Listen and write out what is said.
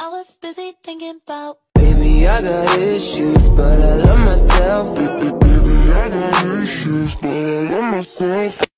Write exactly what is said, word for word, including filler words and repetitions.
I was busy thinking about. Baby, I got issues, but I love myself. Baby, I got issues, but I love myself.